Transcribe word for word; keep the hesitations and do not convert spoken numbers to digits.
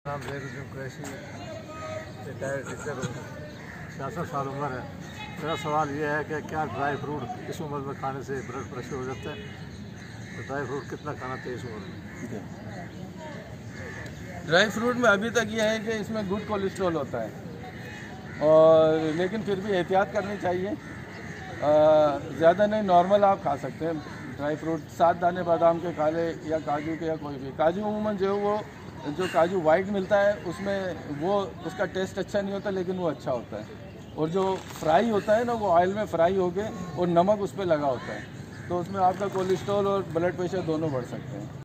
नाम Zainuddin Qureshi, retired teacher हूँ, छियासठ साल उम्र है। मेरा सवाल ये है कि क्या ड्राई फ्रूट इस उम्र में खाने से ब्लड प्रेशर हो जाता है? तो ड्राई फ्रूट कितना खाना चाहिए इस उम्र में? ड्राई फ्रूट में अभी तक ये है कि इसमें गुड कोलेस्ट्रॉल होता है, और लेकिन फिर भी एहतियात करनी चाहिए। ज़्यादा नहीं, नॉर्मल आप खा सकते हैं ड्राई फ्रूट। सात दाने बादाम के खा ले या काजू के, या कोई भी। काजू अमूमन जो है वो जो काजू वाइट मिलता है उसमें वो उसका टेस्ट अच्छा नहीं होता, लेकिन वो अच्छा होता है। और जो फ्राई होता है ना, वो ऑयल में फ्राई होके और नमक उस पर लगा होता है, तो उसमें आपका कोलेस्ट्रॉल और ब्लड प्रेशर दोनों बढ़ सकते हैं।